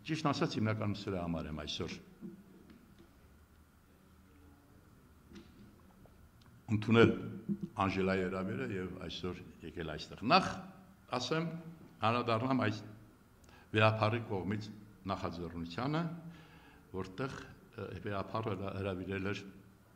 Ճիշտ ասած, հիմնականում սրա համար եմ այսօր ընդունել Անժելայի հրավերը եւ այսօր եկել այստեղ։ Նախ ասեմ, անդրադառնամ այս վեհապարի կողմից նախաձեռնությանը, որտեղ վեհապարը հրավիրել էր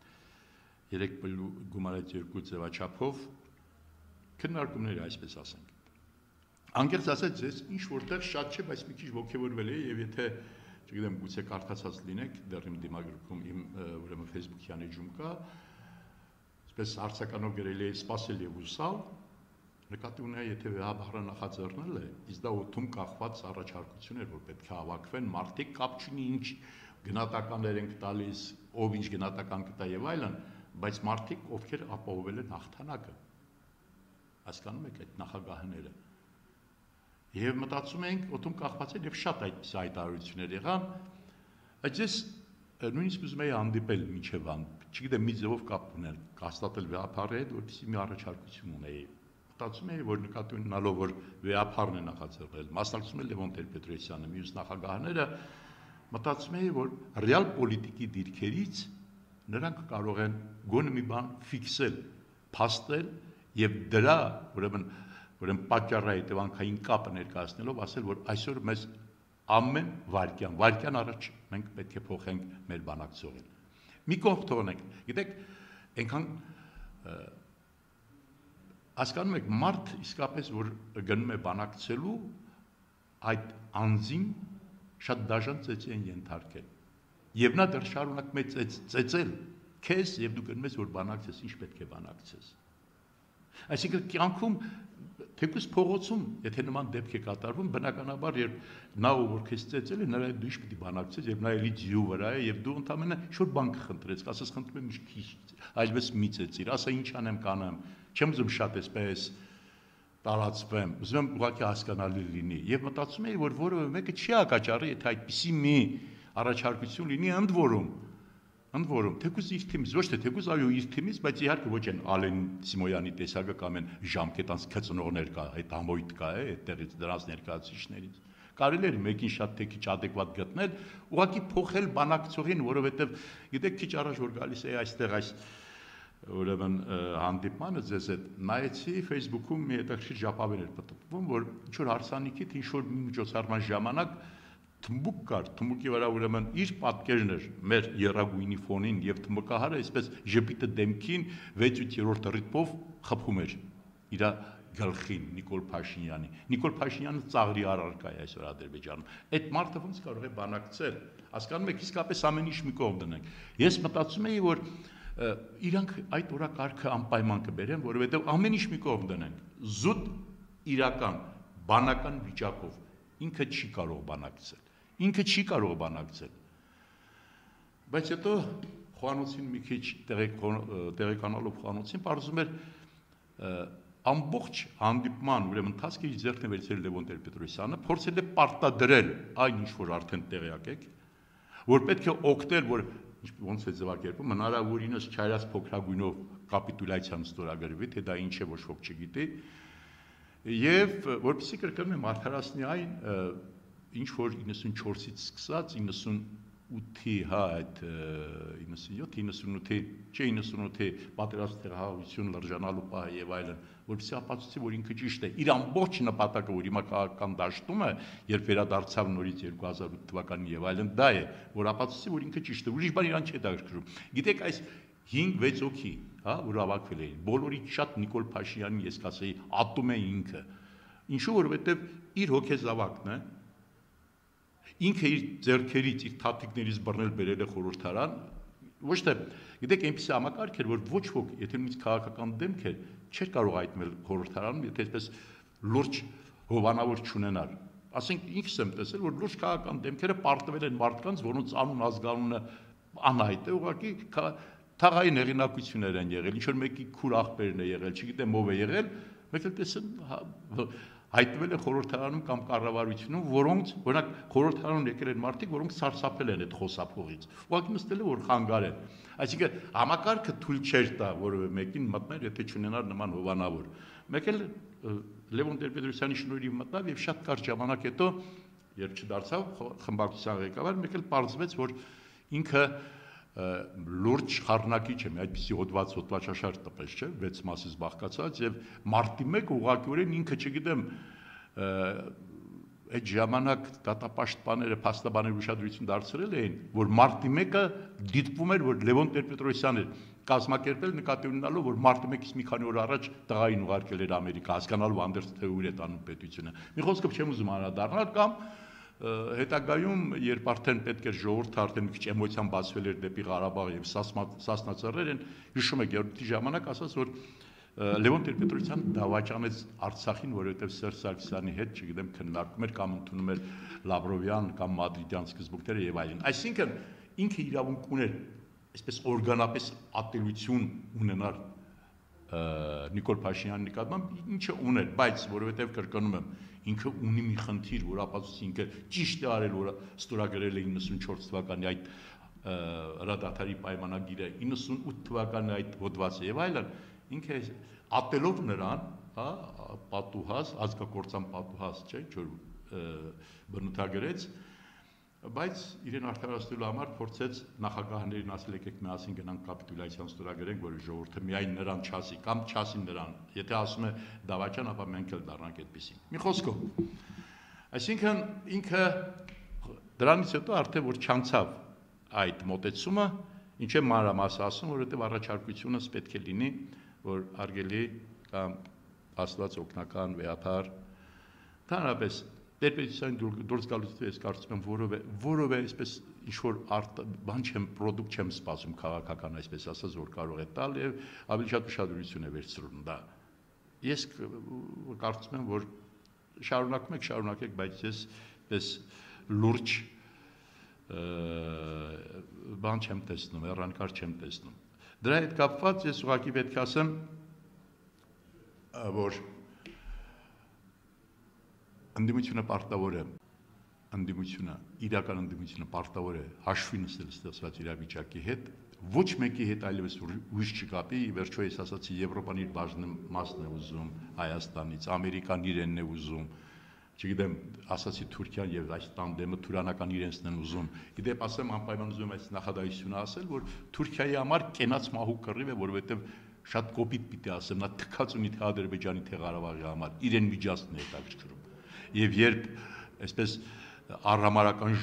3.2 ձևաչափով քննարկումների, այսպես ասենք։ Անկեղծ ասած, ես ինչ որտեղ շատ չէ, բայց մի քիչ ոգևորվել էի եւ եթե, չգիտեմ, գուցե կարդացած լինեք, դեռ իմ դիմագրքում իմ ուրեմն Facebook-յան էջում կա, այսպես հարցականով գրել էի սպասել եւ ուսալ, նկատի ունեի, եթե վեհապարը նախաձեռնել է, իսկ դա օդում կախված առաջարկություն էր, որ պետք է հավաքվեն մարդիկ, կապ չունի ինչ գնահատականներ են տալիս, ով ինչ գնահատական կտա եւ այլն, բայց մարդիկ, ովքեր ապահովել են հաղթանակը, հասկանում եք այդ նախագահները։ Եվ մտածում ենք, օդում կախված են եւ շատ այդպիսի հայտարարություններ եղան, բայց ես նույնիսկ ուզում էի հանդիպել մինչեւ չգիտեմ, մի ձևով կապ ունել, հաստատել վեհապարի հետ, որպեսզի մի առաջարկություն ունեի։ Մտածում էի, որ նկատի ունենալով, որ վեհապարն է նախաձեռնել, մասնակցում է Լևոն Տեր-Պետրոսյանը, մյուս նախագահները, մտածում էի, որ ռեալ պոլիտիկի դիրքերից նրանք կարող են գոնե մի բան ֆիքսել, փաստել եւ դրա, ուրեմն պատճառը հետևանքային կապը ներկայացնելով ասել, որ այսօր մեզ ամեն վայրկյան առաջ մենք պետք է փոխենք մեր բանակցողին։ Մի կողմ թողնենք, գիտեք, այնքան հասկանում եք, մարդ իսկապես որ գնում է բանակցելու, այդ անձին շատ դաժան ծեծի են ենթարկել։ Եվ նա դեռ շարունակում է ծեծել քեզ եւ դու գնում ես որ բանակցես, ինչ պետք է բանակցես։ Այսինքն կյանքում թեկուզ փողոցում, եթե նման դեպք է կատարվում, բնականաբար երբ նա ով որ քեզ ծեծել է, նրա հետ դու ինչ պետք է բանակցես եւ նա էլի ձիու վրա է եւ դու ընդամենը շուտ բան կխնդրես, ասես խնդրում եմ ինչ քիչ, այլևս մի ծեծիր, ասա ինչ անեմ կանեմ, չեմ ուզում շատ էսպես տարածվեմ, ուզում եմ ուղղակի հասկանալի լինի եւ մտածում եի որ որևէ մեկը չի հակաճառի, եթե այդպիսի մի առաջարկություն լինի ընդ որում, թեկուզ իր թիմից, ոչ թե թեկուզ այո իր թիմից, բայց իհարկե ոչ են Ալեն Սիմոյանի տեսակը կամ են ժամկետանց քծնողներ կա, այդ համոյթ կա է, այդտեղից դրանց ներկայացուցիչներից։ Կարելի է մեկին շատ թե քիչ adekvat գտնել, ուղղակի փոխել բանակցողին, որովհետև գիտեք քիչ առաջ որ գալիս է այստեղ այս ուրեմն հանդիպմանը ձեզ հետ նայեցի Facebook-ում մի հետաքրքիր ժապավեն էր պատտվում, որ ինչ որ հարսանիքից ինչ որ մի միջոցառման ժամանակ թմբուկ կար, թմբուկի վրա ուրեմն իր պատկերն էր մեր երագույնի ֆոնին եւ թմբկահարը այսպես ժպիտը դեմքին 6-8-րդ ռիթմով խփում էր իր գլխին Նիկոլ Փաշինյանի։ Նիկոլ Փաշինյանը ծաղրի առարկա է այսօր Ադրբեջանում։ Այդ մարդը ոնց կարող է բանակցել։ Հասկանում եք, իսկապես ամեն ինչ մի կողմ դնենք։ Ես մտածում էի, որ իրանք այդ օրակարգը անպայման կբերեն, որովհետեւ ամեն ինչ մի կողմ դնենք։ Զուտ իրական բանական վիճակով ինքը չի կարող բանակցել։ Ինքը չի կարող բանակցել։ Բայց հետո խոհանոցին մի քիչ տեղեկանալով խոհանոցին բարձում էր ամբողջ հանդիպման ուրեմն ընթացքը իր ձեռքն է վերցրել Լևոն Տեր-Պետրոսյանը, փորձել է պարտադրել այն ինչ որ արդեն տեղյակ եք, որ պետք է օգնել, որ ոնց է ձևակերպում, հնարավորինս չայրած փոքրագույնով կապիտուլյացիան ստորագրվի, թե դա ինչ է ոչ ոք չգիտի, եւ որպեսզի կրկնում եմ արդարացնի այն ինչ որ 94-ից սկսած 98-ի, հա, այդ 97-ի, 98-ի պատերազմի տեղահավություն լրջանալու պահը եւ այլն, որպեսզի ապացուցի, որ ինքը ճիշտ է, իր ամբողջ նպատակը, որ հիմա քաղաքական դաշտում է, երբ վերադարձավ նորից 2008 թվականին եւ այլն, դա է, որ ապացուցի, որ ինքը ճիշտ է, ուրիշ բան իրան չի հետաքրքրում։ Գիտեք, այս 5-6 հոգի, հա, որ հավաքվել էին, բոլորից շատ Նիկոլ Փաշինյանին ես կասեի, ատում է ինքը։ Ինչու որովհետեւ իր հոգեզավակն է, ինքը իր ձեռքերից, իր թաթիկներից բռնել բերել է խորհրդարան, ոչ թե, գիտեք, այնպես համակարգ էր, որ ոչ ոք, եթե նույնիսկ քաղաքական դեմք էր, չէր կարող այտմել խորհրդարանում, եթե այսպես լուրջ հովանավոր չունենար։ Ասենք ինքս եմ տեսել, որ լուրջ քաղաքական դեմքերը պարտվել են մարդկանց, որոնց անուն ազգանունը անհայտ է, ուղղակի թաղային հեղինակություններ են եղել, ինչ որ մեկի քուր աղբերն է եղել, չգիտեմ ով է եղել, մեկ էլ տեսել հայտնվել է խորհրդարանում կամ կառավարությունում, որոնց օրինակ խորհրդարանում եկել են մարդիկ, որոնք սարսափել են այդ խոսափողից։ Ուղղակի նստել է որ խանգարեն։ Այսինքն համակարգը թույլ չէր տա որևէ մեկին մտնել, եթե չունենար նման հովանավոր։ Մեկ էլ Լևոն Տեր-Պետրոսյանի շնորհիվ մտավ եւ շատ կարճ ժամանակ հետո երբ չդարձավ խմբակցության ղեկավար, մեկ էլ պարզվեց, որ ինքը լուրջ խառնակիչ է, այդպիսի հոդվածաշար տպեց, չէ, 6 մասից բաղկացած եւ մարտի 1 ուղղակիորեն ինքը, չգիտեմ, այդ ժամանակ դատապաշտպանները, փաստաբանները ուշադրություն դարձրել էին, որ մարտի 1-ը դիտվում էր, որ Լևոն Տեր-Պետրոսյանն էր կազմակերպել նկատի ունենալով, որ մարտի 1-ից մի քանի օր առաջ տղային ուղարկել էր Ամերիկա, հասկանալով անդերս թե ուր է տանում պետությունը։ Մի խոսքով չեմ ուզում անդրադառնալ կամ հետագայում, երբ արդեն պետք էր ժողովուրդը արդեն մի քիչ էմոցիան բացվել էր դեպի Ղարաբաղ եւ Սասնա ծռեր են, հիշում եք երրորդի ժամանակ ասաց, որ Լևոն Տեր-Պետրոսյանը դավաճանեց Արցախին, որովհետև Սերժ Սարգսյանի հետ, չգիտեմ, քննարկում էր կամ ընդունում էր Լավրովյան կամ Մադրիդյան սկզբունքները եւ այլն։ Այսինքն ինքը իրավունք ուներ, այսպես օրգանապես ատելություն ունենալ Նիկոլ Փաշինյանի նկատմամբ, ինչը ուներ, բայց որովհետև կրկնում եմ, ինքը ունի մի խնդիր, որ ապացուցի ինքը ճիշտ է արել, որ ստորագրել է 94 թվականի այդ հրադադարի պայմանագիրը, 98 թվականի այդ հոդվածը եւ այլն, ինքը ատելով նրան, հա, պատուհաս, ազգակործան պատուհաս, չէ, որ բնութագրեց, բայց իրեն արդարացնելու համար փորձեց նախագահներին ասել եկեք միասին գնանք կապիտուլյացիան ստորագրենք, որ ժողովուրդը միայն նրան չասի կամ չասի նրան, եթե ասում է դավաճան, ապա մենք էլ դառնանք այդպեսին։ Մի խոսքով, այսինքն ինքը դրանից հետո արդեն որ չանցավ այդ մոտեցումը, ինչ է մանրամասը ասում, որովհետև առաջարկությունս պետք է լինի, որ արգելի կամ աստված օգնական վեհապար, ընդհանրապես Տեր-Պետրոսյանի դուրս գալուց հետո ես կարծում եմ որովե այսպես ինչ-որ բան չեմ, պրոդուկտ չեմ սպասում քաղաքական, այսպես ասած, որ կարող է տալ եւ ավելի շատ ուշադրություն է վերցնում դա։ Ես կարծում եմ, որ շարունակեք, բայց ես պես լուրջ բան չեմ տեսնում, հեռանկար չեմ տեսնում։ Դրա հետ կապված ես ուղղակի պետք է ասեմ, որ ընդդիմությունը պարտավոր է, իրական ընդդիմությունը պարտավոր է հաշվի նստել ստեղծված իրավիճակի հետ, ոչ մեկի հետ այլևս ուրիշ չկապի, վերջո ես ասացի Եվրոպան իր բաժնում մասն է ուզում Հայաստանից, Ամերիկան իրենն է ուզում, չգիտեմ, ասացի Թուրքիան եւ այս տանդեմը թուրանական իրենցն են ուզում։ Իդեպ ասեմ անպայման ուզում այս նախադասությունը ասել, որ Թուրքիայի համար կենաց մահու կռիվ է, որովհետեւ շատ կոպիտ պիտի ասեմ, նա թքած ունի թե Ադրբեջանի թե Ղարաբաղի համար, իրեն միջանցքն է հետաքրքրում։ Եվ երբ այսպես առհամարական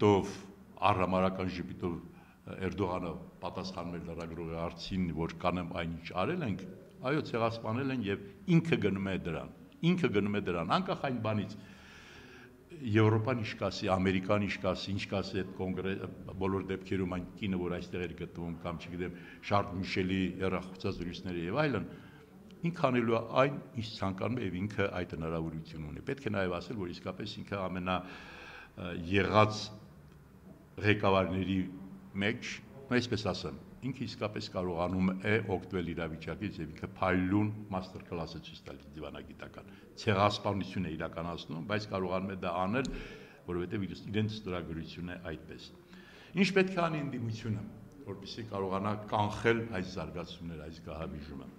ժպիտով Էրդողանը պատասխանում էր լրագրողի հարցին, որ կանեմ այնինչ արել ենք, այո, ցեղասպանել են եւ ինքը գնում է դրան, անկախ այն բանից Եվրոպան ինչ կասի, Ամերիկան ինչ կասի, ինչ կասի այդ կոնգրես բոլոր դեպքերում այն կինը, որ այստեղ էր գտնվում կամ չգիտեմ Շարլ Միշելի հեռախոսազրույցները եւ այլն, ինքը անելու է այն, ինչ ցանկանում է եւ ինքը այդ հնարավորությունը ունի։ Պետք է նաեւ ասել, որ իսկապես ինքը եղած ղեկավարների մեջ, այսպես ասեմ, ինքը իսկապես կարողանում է օգտվել իրավիճակից եւ ինքը փայլուն մաստեր կլասը ցույց տալ դիվանագիտական ցեղասպանություն է իրականացնում, բայց կարողանում է դա անել, որովհետեւ իրենց ստորագրությունն է այդպես։ Ինչ պետք է անի ընդդիմությունը, որպեսզի կարողանա կանխել այս զարգացումները, այս գահավիժումը։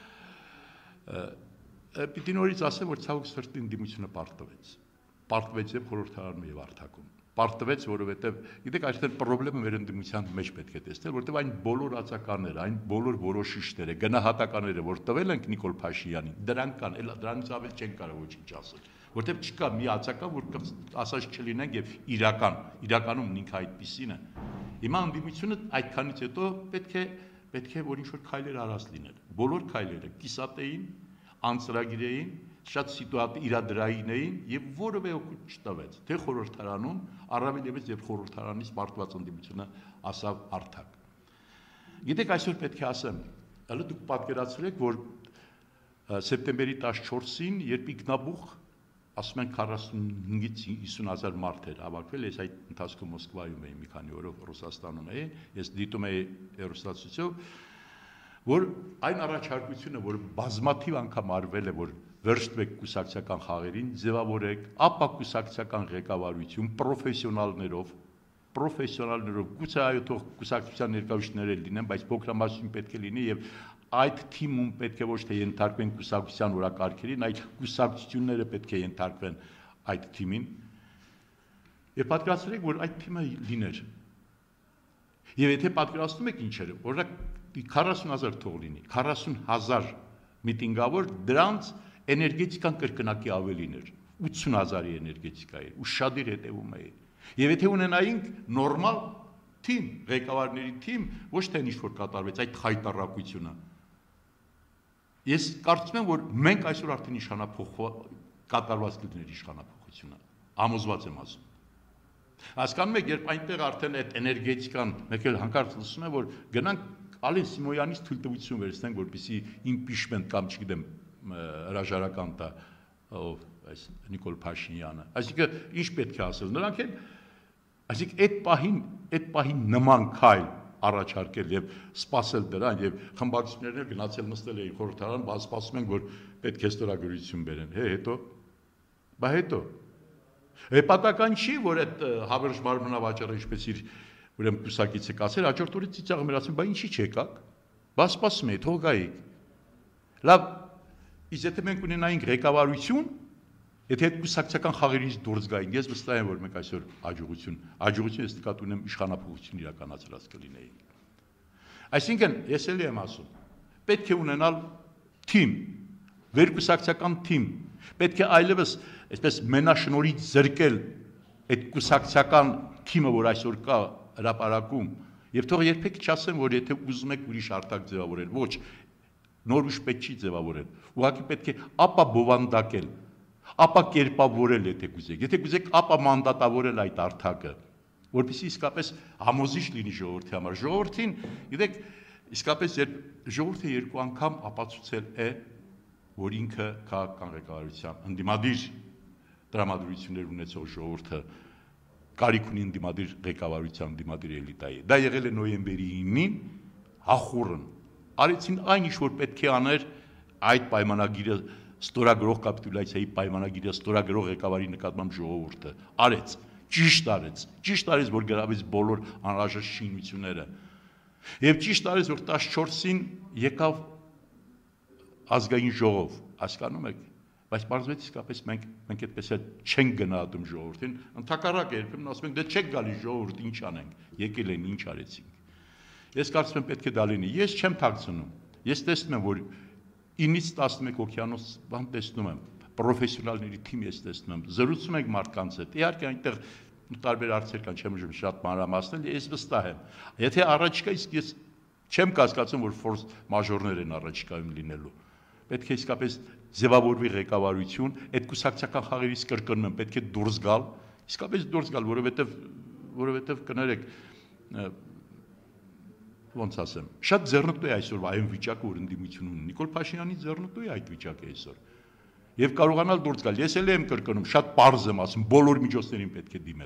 Պիտի նորից ասեմ, որ ցավոք սրտի ընդդիմությունը պարտվեց եւ խորհրդարանում եւ արթակում։ Պարտվեց, որովհետեւ գիտեք, այստեղ խնդրեմը մեր ընդդիմության մեջ պետք է տեսնել, որովհետեւ այն բոլոր ածականները, այն բոլոր որոշիչները, գնահատականները, որ տվել ենք Նիկոլ Փաշինյանին, դրանք կան, դրանից ավել չեն կարող ոչինչ ասել, որովհետեւ չկա մի ածական, որ ասած չլինենք եւ իրականում ինքը այդպիսին է։ Հիմա ընդդիմությունը այդքանից հետո պետք է որ ինչ-որ քայլեր արած լինել։ Բոլոր քայլերը կիսատեին, անծրագիրային, շատ իրադրային էին եւ որևէ օգուտ չտվեց, թե խորհրդարանում, առավել եւս երբ խորհրդարանից պարտված ընդդիմությունը ասավ արդակ։ Գիտեք, այսօր պետք է ասեմ, հələ դուք պատկերացրեք, որ սեպտեմբերի 14-ին, երբ Իգնաբուխ, ասում են 45-ից 50,000 մարդ էր հավաքվել, ես այդ ընթացքում Մոսկվայում էի մի քանի օրով Ռուսաստանում էի, ես դիտում էի հեռուստացույցով, որ այն առաջարկությունը, որ բազմաթիվ անգամ արվել է, որ վերջվեք կուսակցական խաղերին, ձևավորեք, ապա կուսակցական ղեկավարություն պրոֆեսիոնալներով, գուցե այո թող կուսակցության ներկայացուցիչներ լինեն, բայց փոքրամասնություն պետք է լինի եւ այդ թիմում պետք է ոչ թե ենթարկվեն կուսակցության օրակարգերին, այլ կուսակցությունները պետք է ենթարկվեն այդ թիմին Եվ պատկերացրեք, որ այդ թիմը լիներ։ Եվ եթե պատկերացնում եք ինչեր, օրինակ 40,000 թող լինի, 40,000 միտինգավոր, դրանց էներգետիկան կրկնակի ավելին էր, 80,000-ի էներգետիկա էր, ու շատեր հետևում էին։ Եվ եթե ունենայինք նորմալ թիմ, ղեկավարների թիմ, ոչ թե ինչ-որ կատարվեց այդ խայտառակությունը։ Ես կարծում եմ, որ մենք այսօր արդեն կատարված կլիներ իշխանափոխությունը, համոզված եմ ասում։ Հասկանում եք, երբ այնտեղ արդեն այդ էներգետիկան, մեկ էլ հանկարծ լսում եմ, որ գնանք Ալեն Սիմոյանից թույլտվություն վերցնենք, որպեսզի impeachment կամ չգիտեմ հրաժարական տա այս Նիկոլ Փաշինյանը։ Այսինքն ինչ պետք է ասել, նրանք են, այսինքն այդ պահին նման քայլ առաջարկել եւ սпасել դրան եւ խմբակցություններն գնացել նստել էին խորհրդարան, բայց սպասում են, որ պետք է ստորագրություն բերեն։ Հետո Հեպատական չի, որ այդ հավերժ մարմնավաճառը ինչպես իր ուրեմն կուսակիցը կասեր, հաջորդ օրը ծիծաղը մեր ասում, բա ինչի չեկաք։ Բա սպասում եք, թող գայիք։ Լավ, իսկ եթե մենք ունենայինք ղեկավարություն, եթե այդ կուսակցական խաղերից դուրս գային, ես վստահ եմ, որ մենք այսօր աջողություն ես նկատի ունեմ իշխանափոխություն իրականացրած կլինեինք։ Այսինքն, ես էլի եմ ասում, պետք է ունենալ թիմ, վերկուսակցական թիմ, պետք է այլևս այսպես մենաշնորհից զրկել այդ կուսակցական թիմը, որ այսօր կա հրապարակում, եւ թող երբեք չասեմ, որ եթե ուզում եք ուրիշ արտակ ձևավորել, ոչ, նոր ուժ պետք չի ձևավորել, ուղղակի պետք է ապա բովանդակել, ապա կերպավորել, եթե կուզեք ապա մանդատավորել այդ արտակը, որպեսզի իսկապես համոզիչ լինի ժողովրդի համար։ Ժողովրդին, գիտեք, իսկապես երբ ժողովուրդը երկու անգամ ապացուցել է, որ ինքը քաղաքական ղեկավարությամբ ընդդիմադիր տրամադրություններ ունեցող ժողովուրդը կարիք ունի ընդդիմադիր ղեկավարության, ընդդիմադիր էլիտայի։ Դա եղել է նոյեմբերի 9-ին հախուռն։ Արեցին այն ինչ որ պետք է աներ այդ պայմանագիրը ստորագրող կապիտուլյացիայի պայմանագիրը ստորագրող ղեկավարի նկատմամբ ժողովուրդը արեց, ճիշտ արեց, որ գրավեց բոլոր անհրաժեշտ շինությունները։ Եվ ճիշտ արեց, որ 14-ին եկավ ազգային ժողով, հասկանում եք, բայց պարզվեց իսկապես մենք այդպես չենք գնահատում ժողովրդին, ընդհակառակը երբեմն ասում ենք, դե չեք գալիս ժողովուրդ, ինչ անենք, եկել են, ինչ արեցինք։ Ես կարծում եմ պետք է դա լինի, ես չեմ թաքցնում, ես տեսնում եմ, որ 9-ից 11 օկիանոս բան տեսնում եմ, պրոֆեսիոնալների թիմ ես տեսնում եմ, զրուցում ենք մարդկանց հետ, իհարկե այնտեղ տարբեր հարցեր կան, չեմ ուզում շատ մանրամասնել, ես վստահ եմ, եթե առաջիկա իսկ ես չեմ կասկածում, որ ֆորս մաժորներ են առաջիկայում լինելու, պետք է իսկապես ձևավորվի ղեկավարություն, այդ կուսակցական խաղերից կրկնում եմ, պետք է դուրս գալ, իսկապես դուրս գալ, որովհետև կներեք, ոնց ասեմ, շատ ձեռնտու է այսօր այն վիճակը, որ ընդդիմություն ունի, Նիկոլ Փաշինյանի ձեռնտու է այդ վիճակը այսօր, եւ կարողանալ դուրս գալ, ես էլ եմ կրկնում, շատ պարզ եմ ասում, բոլոր միջոցներին պետք է դիմել,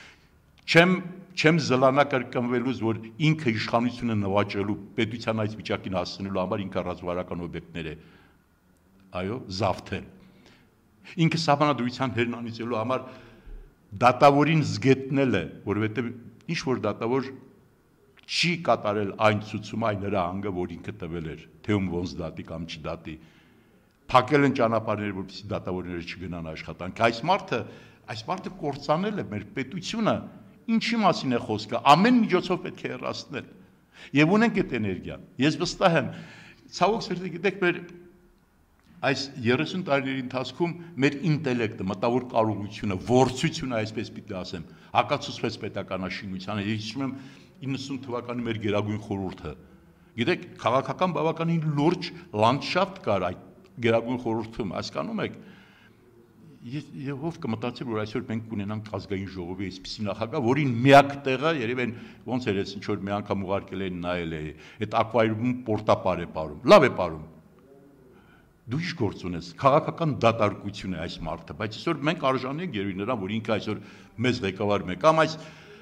չեմ զլանա կրկնվելուց, որ ինքը իշխանությունը նվաճելու, պետության այս վիճակին հասցնելու համար ինքը ռազմավարական օբյեկտներ է այո, զավթել։ Ինքը սահմանադրության հերնանիցելու համար դատավորին զգետնել է, որովհետև ինչ որ դատավոր չի կատարել այն ցուցումը, այն հրահանգը, որ ինքը տվել էր, թե ում ոնց դատի կամ չդատի։ Փակել են ճանապարհները, որպեսզի դատավորները չգնան աշխատանք։ Այս մարդը կործանել է մեր պետությունը, ինչի մասին է խոսքը, ամեն միջոցով պետք է հեռացնել։ Եվ ունենք այդ էներգիան։ Ես վստահ եմ, ցավոք սրտի գիտեք, մեր այս 30 տարիների ընթացքում մեր ինտելեկտը, մտավոր կարողությունը, որցությունը, այսպես պիտի ասեմ, հակացուցվեց պետականաշինությանը։ Ես հիշում եմ 90 թվականի մեր Գերագույն խորհուրդը։ Գիտեք, քաղաքական բավականին լուրջ լանդշաֆտ կար այդ Գերագույն խորհրդում, հասկանում եք։ Եվ ով կմտածի, որ այսօր մենք կունենանք ազգային ժողովի այսպիսի նախագահ, որին միակ տեղը երևի այն ոնց էր, ինչ որ մի անգամ ուղարկել էին նայել է, այդ ակվարիումում պորտապար է ապարում, լավ է ապարում։ Դու ինչ գործ ունես, քաղաքական դատարկություն է այս մարդը, բայց այսօր մենք արժանի ենք երևի նրան, որ ինքը այսօր մեզ ղեկավարում է, կամ այս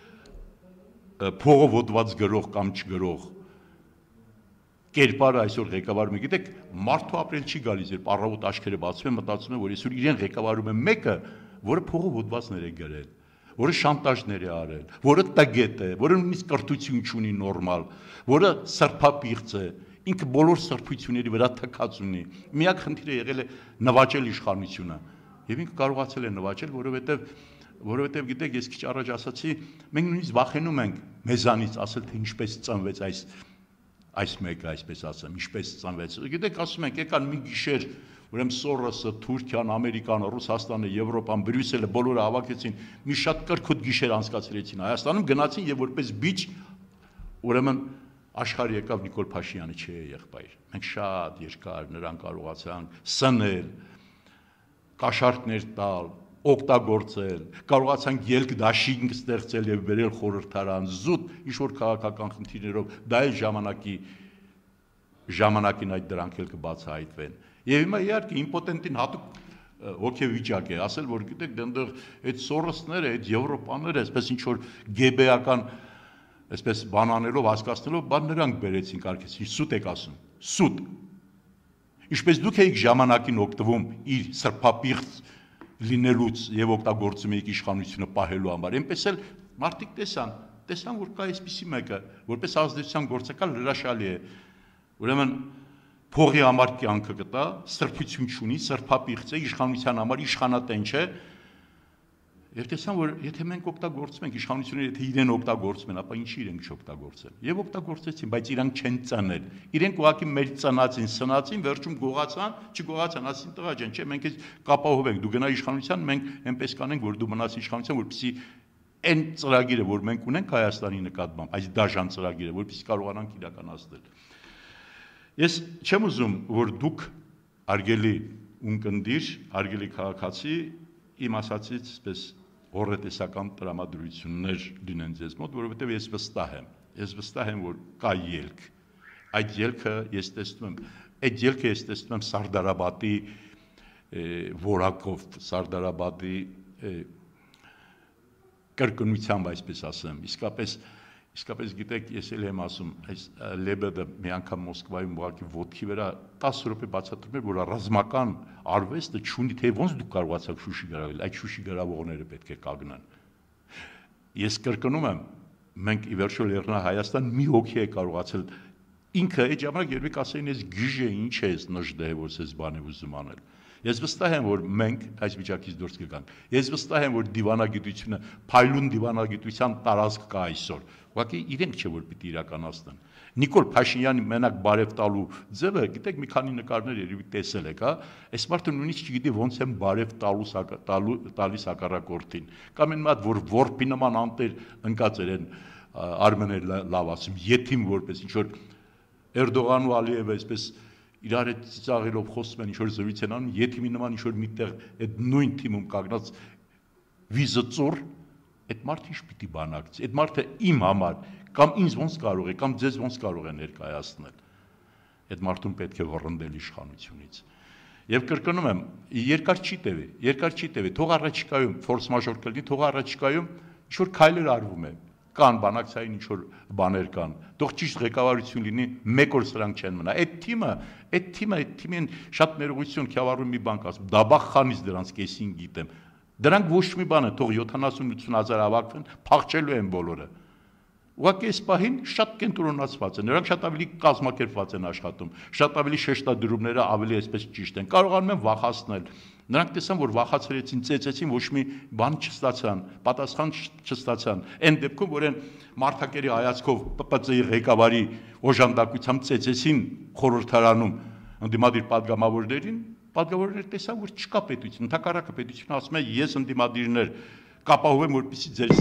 փողով հոդված գրող կամ չգրող կերպարը այսօր ղեկավարում է, գիտեք, մարդու ապրել չի գալիս, երբ առավոտ աչքերը բացում են, մտածում են, որ այսօր իրեն ղեկավարում է մեկը, որը փողով հոդվածներ է գրել, որը շանտաժներ է արել, որը տգետ է, որը նույնիսկ կրթություն չունի նորմալ, որը սրբապիղծ է, ինքը բոլոր սրբությունների վրա թքած ունի։ Միակ խնդիրը եղել է նվաճել իշխանությունը։ Եվ ինքը կարողացել է նվաճել, որովհետև որովհետև գիտեք, ես քիչ առաջ ասացի, մենք նույնիսկ վախենում ենք մեզանից ասել, թե ինչպես ծնվեց այս մեկը, այսպես ասեմ, ինչպես ծնվեց։ Գիտեք, ասում ենք, եկան մի գիշեր, ուրեմն Սորոսը, Թուրքիան, Ամերիկան, Ռուսաստանը, Եվրոպան, Բրյուսելը բոլորը հավաքեցին, մի շատ կրկոտ գիշեր անցկացրեցին Հայաստանում, գնացին եւ որպես բիճ, ուրեմն աշխարհ եկավ Նիկոլ Փաշինյանը չէ եղբայր։ Մենք շատ երկար նրան կարողացան սնել, կաշառքներ տալ, օգտագործել, կարողացանք ելք դաշինք ստեղծել եւ բերել խորհրդարան, զուտ ինչ-որ քաղաքական խնդիրներով, դա է ժամանակին այդ դրանք էլ կբացահայտվեն։ Եվ հիմա իհարկե իմպոտենտին հատուկ հոգեվիճակ է, ասել, որ գիտեք, դեռ այդ Սորոսները, այդ Եվրոպաները, այսպես ինչ-որ գեբեական, այսպես բանանելով, հասկացնելով, բան նրանք բերեցին, կարգեցին, սուտ եք ասում, սուտ։ Ինչպես դուք եք ժամանակին օգտվում իր սրբապիղծ լինելուց եւ օգտագործում եք իշխանությունը պահելու համար, այնպես էլ մարդիկ տեսան, որ կա այսպիսի մեկը, որպես ազդեցության գործակալ հրաշալի է, ուրեմն փողի համար կյանքը կտա, սրբություն չունի, սրբապիղծ է, իշխանության համար իշխանատենչ է, եւ տեսան, որ եթե մենք օգտագործում ենք իշխանությունները, եթե իրեն օգտագործում են, ապա ինչի իրենք չօգտագործեն։ Եվ օգտագործեցին, բայց իրանք չեն ծնել։ Իրենք ուղղակի մեր ծնածին, սնածին, վերջում գողացան, չգողացան, ասին տղա ջան, չէ, մենք էս կապահովենք, դու գնա իշխանության, մենք այնպես կանենք, որ դու մնաս իշխանության, որպեսզի այն ծրագիրը, որ մենք ունենք Հայաստանի նկատմամբ, այս դաժան ծրագիրը, որպեսզի կարողանանք իրականացնել։ Ես չեմ ուզում, որ դուք արգելի ունկնդիր, արգելի քաղաքացի, իմ ասածից պես հորետեսական տրամադրություններ լինեն ձեզ մոտ, որովհետև ես վստահ եմ, որ կա ելք։ Այդ ելքը ես տեսնում եմ Սարդարաբադի որակով, Սարդարաբադի կրկնությամբ, այսպես ասեմ, իսկապես գիտեք, ես էլ եմ ասում, այս Լեբեդը մի անգամ Մոսկվայում ուղղակի ոտքի վրա 10 րոպե բացատրում էր, որ ռազմական արվեստը չունի, թե ոնց դուք կարողացաք Շուշի գրավել, այդ Շուշի գրավորները պետք է կանգնան։ Ես կրկնում եմ, մենք ի վերջո Լեռնահայաստան մի հոգի է կարողացել, ինքը այդ ժամանակ երբեք կասեին, ես գիժ է, ինչ է ես նժդե, որ ես բան եմ ուզում անել։ Ես վստահ եմ, որ մենք այս վիճակից դուրս կգանք։ Ես վստահ եմ, որ դիվանագիտությունը, փայլուն դիվանագիտության տարածք կա այսօր։ Ուղղակի իրենք չէ, որ պիտի իրականացնեն։ Նիկոլ Փաշինյանի մենակ բարև տալու ձևը, գիտեք, մի քանի նկարներ երևի տեսել եք, հա, այս մարդը նույնիսկ չգիտի ոնց են բարև տալիս հակառակորդին։ Կամ այն մատ, որ որբի նման անտեր ընկած են Արմենը լավ ասում, եթիմ որպես ինչ որ Էրդողանն ու Ալիևը այսպես իրար հետ ծիծաղելով խոսում են, ինչ-որ զրույց են անում, եթիմի նման ինչ-որ միտեղ այդ նույն թիմում կանգնած վիզը ծոր, այդ մարդը ինչ պիտի բանակցի, այդ մարդը իմ համար, կամ ինձ ոնց կարող է, կամ ձեզ ոնց կարող է ներկայացնել, այդ մարդուն պետք է վռնդել իշխանությունից։ Եվ կրկնում եմ, երկար չի տևի, թող առաջիկայում ֆորս մաժոր կլինի, թող առաջիկայում ինչ-որ քայլեր արվում են, կան բանակցային ինչ-որ բաներ կան, թող ճիշտ ղեկավարություն լինի, մեկ օր սրանք չեն մնա։ Այդ թիմին շատ ներողություն Քյավառում մի բան կասում, Դաբախ խանից դրանց կեսին գիտեմ։ Դրանք ոչ մի բան է, թող 70-80 հազար հավաքվեն, փախչելու են բոլորը։ Ուղղակի այս պահին շատ կենտրոնացված են, նրանք շատ ավելի կազմակերպված են աշխատում, շատ ավելի շեշտադրումները ավելի այսպես ճիշտ են, կարողանում են վախացնել։ Նրանք տեսան, որ վախացրեցին, ծեծեցին, ոչ մի բան չստացան, պատասխան չստացան։ Այն դեպքում, որ այն մարդակերի հայացքով ՊՊՑ-ի ղեկավարի օժանդակությամբ ծեծեցին խորհրդարանում ընդդիմադիր падգամավորներին, падգամավորները տեսան, որ չկա պետություն, ընդհակառակը պետությունը ասում է, ես ընդդիմադիրներ կապահովեմ, որպեսզի ձեզ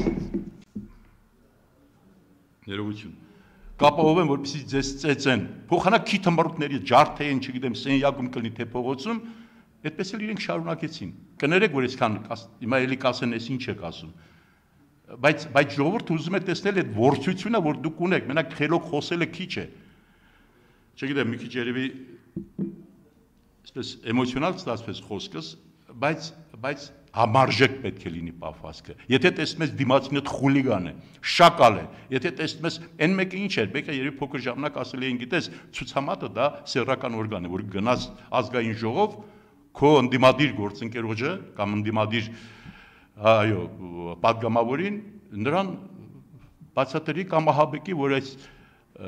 ներողություն կապահովեմ, որպեսզի ձեզ ծեծեն, փոխանակ քիթ հմռուտների ջարդեին, չգիտեմ, սենյակում կլինի թե փողոցում, այդպես էլ իրենք շարունակեցին։ Կներեք, որ այսքան հիմա էլի կասեն, ես ինչ եք ասում։ Բայց ժողովուրդը ուզում է տեսնել այդ ворցությունը, որ դուք ունեք, մենակ խելոք խոսելը քիչ է։ Չգիտեմ, մի քիչ երևի այսպես էմոցիոնալ ստացվեց խոսքս, բայց համարժեք պետք է լինի պահվածքը։ Եթե տեսնում ես դիմացինդ խուլիգան է, շակալ է, եթե տեսնում ես այն մեկը ինչ էր, բեկը երևի փոքր ժամանակ ասել էին, գիտես, ցուցամատը դա սեռական օրգան է, որ գնաց ազգային ժողով, քո ընդդիմադիր գործընկերոջը կամ ընդդիմադիր այո, падգամավորին նրան բացատրի կամ ահաբեկի, որ այս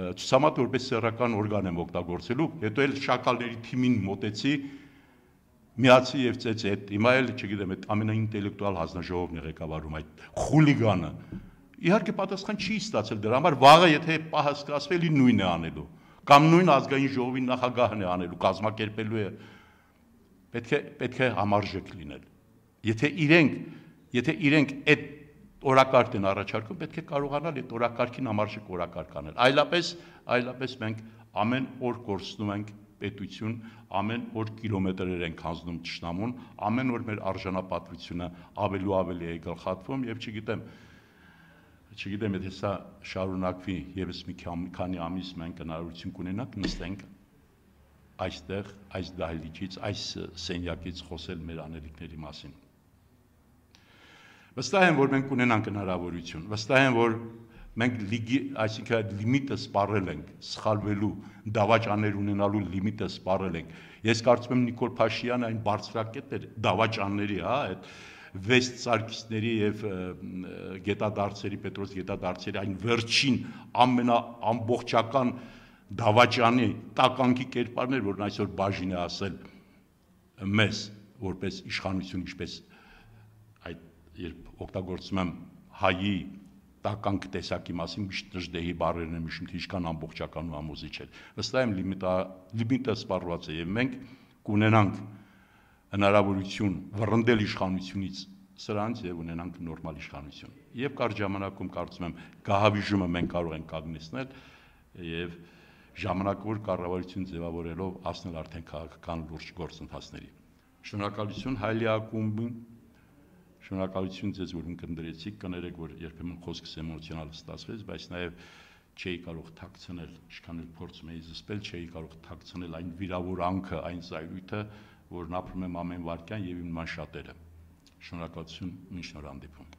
ցուցամատը որպես սեռական օրգան եմ օգտագործելու, հետո էլ շակալների թիմին մոտեցի, միացի եւ ծեծի այդ հիմա էլ չգիտեմ այդ ամենաինտելեկտուալ հանձնաժողովն է ղեկավարում այդ խուլիգանը իհարկե պատասխան չի ստացել դրա համար վաղը եթե պահը սկսվելի նույնն է անելու կամ նույն ազգային ժողովի նախագահն է անելու կազմակերպելու է պետք է համարժեք լինել եթե իրենք այդ օրակարգն են առաջարկում պետք է կարողանալ այդ օրակարգին համարժեք օրակարգ անել այլապես մենք ամեն օր կորցնում ենք պետություն ամեն օր կիլոմետրեր ենք հանձնում ճշնամուն ամեն օր մեր արժանապատվությունը ավելի է գլխատվում եւ չգիտեմ եթե սա շարունակվի եւս մի քանի ամիս մենք հնարավորություն կունենանք նստենք այստեղ այս դահլիճից այս սենյակից խոսել մեր անելիքների մասին վստահ եմ որ մենք ունենանք հնարավորություն վստահ եմ որ մենք այսինքն լիմիտը սպառել ենք սխալվելու դավաճաններ ունենալու լիմիտը սպառել ենք ես կարծում եմ Նիկոլ Փաշինյանը այն բարձրակետն էր դավաճանների այդ վեստ սարկիստների եւ գետադարձերի պետրոս գետադարձերի այն վերջին ամենաամբողջական դավաճանի տականքի կերպարներ որն այսօր բաժին է ասել մեզ որպես իշխանություն ինչպես այդ երբ օգտագործում եմ հայի տականք տեսակի մասին միշտ դժդեհի բառերն եմ հիշում թե ինչքան ամբողջական ու ամոզիչ էր վստահ եմ լիմիտը սպառված է եւ մենք կունենանք հնարավորություն վռնդել իշխանությունից սրանց եւ ունենանք նորմալ իշխանություն եւ կարճ ժամանակում կարծում եմ գահավիժումը մենք կարող ենք կանգնեցնել եւ ժամանակավոր կառավարություն ձևավորելով հասնել արդեն քաղաքական լուրջ գործընթացների շնորհակալություն հայլի ակումբին շնորհակալություն ձեզ որ ընկերեցիք կներեք որ երբեմն խոսքս էմոցիոնալ ստացվեց բայց նաեւ չէի կարող թաքցնել ինչքան էլ փորձում էի զսպել չէի կարող թաքցնել այն վիրավորանքը այն զայրույթը որն ապրում եմ ամեն վարքյան եւ իմ նման շատերը շնորհակալություն մինչ նոր հանդիպում